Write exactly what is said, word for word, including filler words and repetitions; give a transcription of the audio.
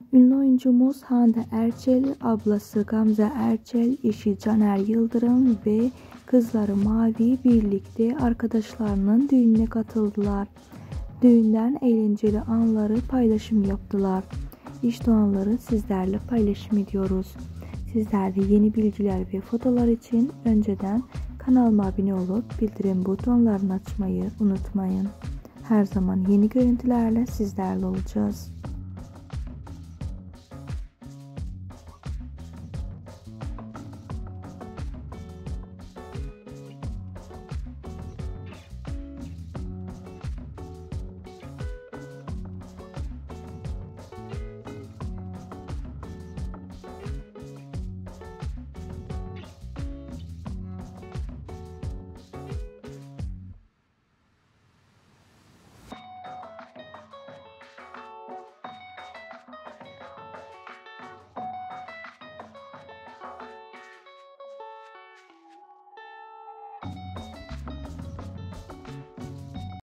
Ünlü oyuncumuz Hande Erçel, ablası Gamze Erçel, eşi Caner Yıldırım ve kızları Mavi birlikte arkadaşlarının düğününe katıldılar. Düğünden eğlenceli anları paylaşım yaptılar. İşte anları sizlerle paylaşım ediyoruz. Sizler de yeni bilgiler ve fotolar için önceden kanalıma abone olup bildirim butonlarını açmayı unutmayın. Her zaman yeni görüntülerle sizlerle olacağız.